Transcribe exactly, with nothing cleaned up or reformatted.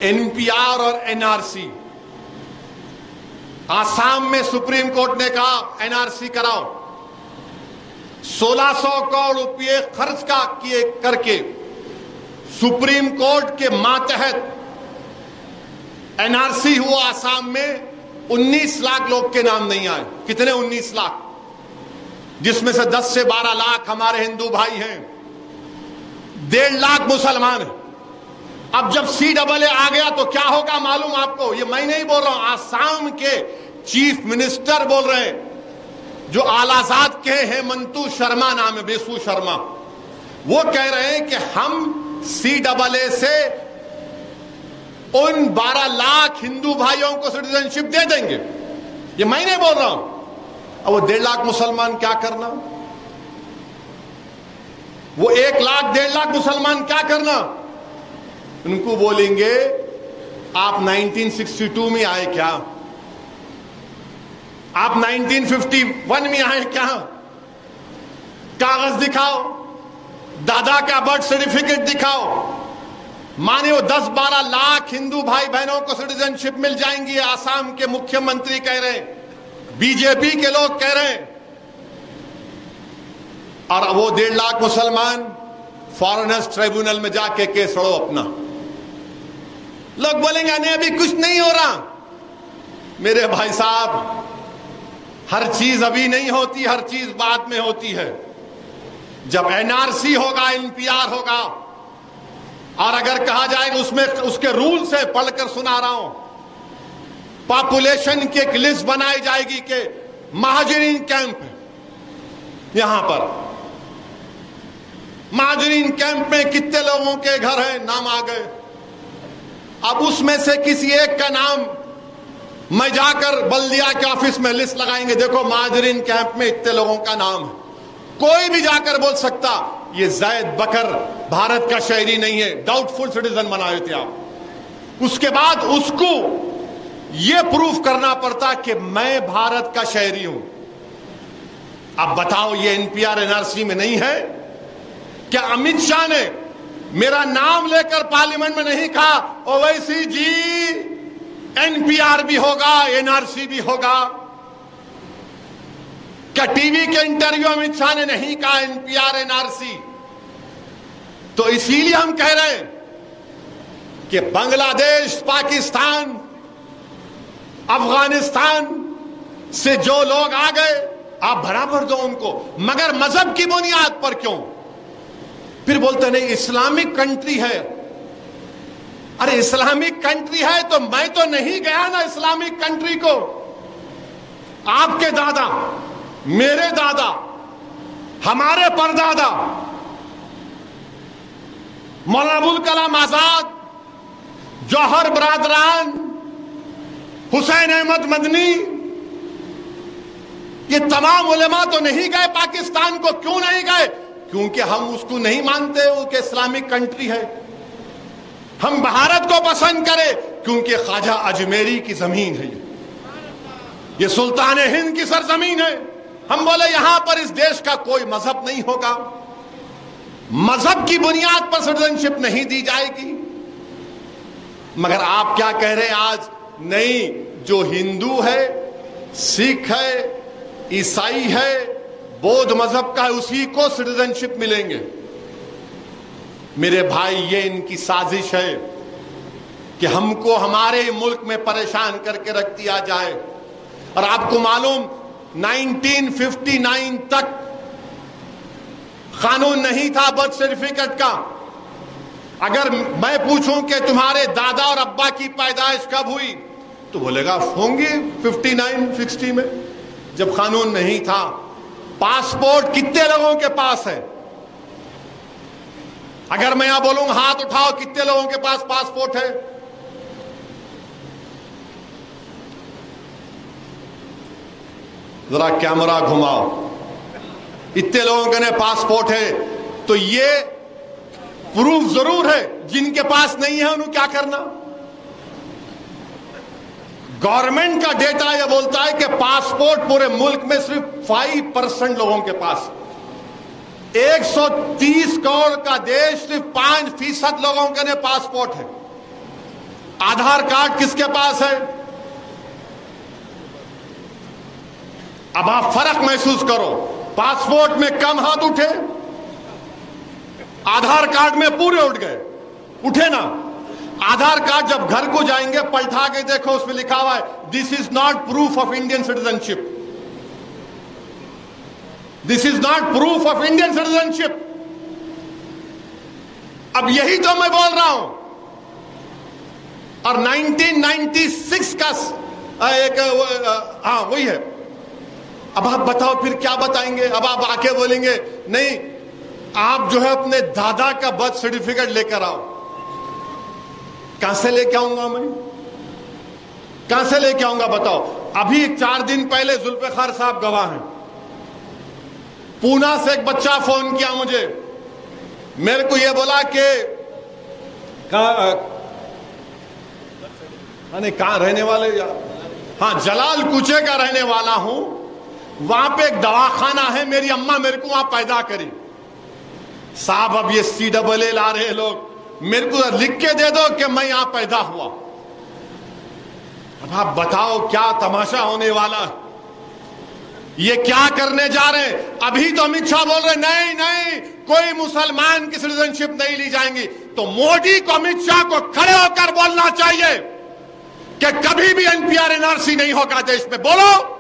NPR और NRC. Assam में supreme court ने कहा एनआरसी कराओ। सोलह सौ करोड़ रुपए खर्च का किए करके सुप्रीम कोर्ट के मातहत एनआरसी हुआ आसाम में। उन्नीस लाख लोग के नाम नहीं आए। कितने? उन्नीस लाख, जिसमें से दस से बारह लाख हमारे हिंदू भाई हैं, डेढ़ लाख मुसलमान हैं। अब जब सी डबल ए आ गया तो क्या होगा मालूम आपको? ये मैं नहीं बोल रहा हूं, आसाम के चीफ मिनिस्टर बोल रहे हैं, जो आलाजाद के हेमंतु शर्मा नाम है, बेसु शर्मा। वो कह रहे हैं कि हम सी डबल ए से उन बारह लाख हिंदू भाइयों को सिटीजनशिप दे देंगे। ये मैं नहीं बोल रहा हूं। अब वो डेढ़ लाख मुसलमान क्या करना? वो एक लाख डेढ़ लाख मुसलमान क्या करना? उनको बोलेंगे आप उन्नीस सौ बासठ में आए क्या? आप उन्नीस सौ इक्यावन में आए क्या? कागज दिखाओ, दादा का बर्थ सर्टिफिकेट दिखाओ। माने वो दस बारह लाख हिंदू भाई बहनों को सिटीजनशिप मिल जाएंगी। आसाम के मुख्यमंत्री कह रहे हैं, बीजेपी के लोग कह रहे हैं। और वो डेढ़ लाख मुसलमान फॉरेनर्स ट्रिब्यूनल में जाके केस लड़ो अपना। लोग बोलेंगे नहीं अभी कुछ नहीं हो रहा। मेरे भाई साहब, हर चीज अभी नहीं होती, हर चीज बाद में होती है। जब एनआरसी होगा, एनपीआर होगा, और अगर कहा जाएगा उसमें उसके रूल से पढ़कर सुना रहा हूं, पॉपुलेशन की एक लिस्ट बनाई जाएगी कि महाजरीन कैंप यहां पर, महाजरीन कैंप में कितने लोगों के घर हैं, नाम आ गए। अब उसमें से किसी एक का नाम मैं जाकर बल्दिया के ऑफिस में लिस्ट लगाएंगे, देखो महाजरीन कैंप में इतने लोगों का नाम है। कोई भी जाकर बोल सकता ये जैद बकर भारत का शहरी नहीं है, डाउटफुल सिटीजन बनाए थे आप। उसके बाद उसको यह प्रूफ करना पड़ता कि मैं भारत का शहरी हूं। अब बताओ, ये एनपीआर एनआरसी में नहीं है क्या? अमित शाह ने मेरा नाम लेकर पार्लियामेंट में नहीं कहा ओवैसी जी एनपीआर भी होगा, एनआरसी भी होगा? क्या टीवी के इंटरव्यू अमित शाह ने नहीं कहा एनपीआर एनआरसी? तो इसीलिए हम कह रहे हैं कि बांग्लादेश, पाकिस्तान, अफगानिस्तान से जो लोग आ गए आप बराबर दो उनको, मगर मजहब की बुनियाद पर क्यों? फिर बोलते नहीं इस्लामिक कंट्री है। अरे इस्लामिक कंट्री है तो मैं तो नहीं गया ना इस्लामिक कंट्री को। आपके दादा, मेरे दादा, हमारे परदादा मौलाना अबुल कलाम आजाद, जौहर बरादरान, हुसैन अहमद मदनी, ये तमाम उलेमा तो नहीं गए पाकिस्तान को। क्यों नहीं गए? क्योंकि हम उसको नहीं मानते वो कि इस्लामिक कंट्री है। हम भारत को पसंद करें क्योंकि ख्वाजा अजमेरी की जमीन है, ये सुल्तान हिंद की सरजमीन है। हम बोले यहां पर इस देश का कोई मजहब नहीं होगा, मजहब की बुनियाद पर सिटीजनशिप नहीं दी जाएगी। मगर आप क्या कह रहे हैं आज? नहीं, जो हिंदू है, सिख है, ईसाई है, बौद्ध मजहब का है, उसी को सिटीजनशिप मिलेंगे। मेरे भाई, ये इनकी साजिश है कि हमको हमारे मुल्क में परेशान करके रख दिया जाए। और आपको मालूम उन्नीस सौ उनसठ तक कानून नहीं था बर्थ सर्टिफिकेट का। अगर मैं पूछूं कि तुम्हारे दादा और अब्बा की पैदाइश कब हुई, तो बोलेगा होंगे उनसठ साठ में, जब कानून नहीं था। पासपोर्ट कितने लोगों के पास है? अगर मैं यहां बोलूंगा हाथ उठाओ, कितने लोगों के पास पासपोर्ट है? जरा कैमरा घुमाओ, इतने लोगों के ने पासपोर्ट है। तो ये प्रूफ जरूर है। जिनके पास नहीं है उन्हें क्या करना? गवर्नमेंट का डेटा यह बोलता है कि पासपोर्ट पूरे मुल्क में सिर्फ पांच परसेंट लोगों के पास, एक सौ तीस करोड़ का देश, सिर्फ पांच फीसद लोगों के ने पासपोर्ट है। आधार कार्ड किसके पास है? अब आप फर्क महसूस करो, पासपोर्ट में कम हाथ उठे, आधार कार्ड में पूरे उठ गए। उठे ना। आधार कार्ड जब घर को जाएंगे पलटा के देखो, उसमें लिखा हुआ है this is not proof of Indian citizenship, this is not proof of Indian citizenship. अब यही तो मैं बोल रहा हूं। और नाइनटीन नाइंटी सिक्स का एक, हाँ वही है। अब आप बताओ फिर क्या बताएंगे? अब आप आके बोलेंगे नहीं, आप जो है अपने दादा का बर्थ सर्टिफिकेट लेकर आओ। कहां से लेके आऊंगा मैं? कहां से लेके आऊंगा बताओ? अभी चार दिन पहले जुल्फिकार साहब गवाह हैं, पूना से एक बच्चा फोन किया मुझे, मेरे को यह बोला कि कहां रहने वाले, हाँ जलाल कुचे का रहने वाला हूं, वहां पे एक दवाखाना है, मेरी अम्मा मेरे को वहां पैदा करी। साहब अब ये सी डबल ए ला रहे लोग, मेरे को लिख के दे दो कि मैं यहां पैदा हुआ। अब आप बताओ क्या तमाशा होने वाला है? ये क्या करने जा रहे हैं? अभी तो अमित शाह बोल रहे नहीं नहीं कोई मुसलमान की सिटीजनशिप नहीं ली जाएंगी, तो मोदी को, अमित शाह को खड़े होकर बोलना चाहिए कि कभी भी एनपीआर एनआरसी नहीं होगा देश में। बोलो।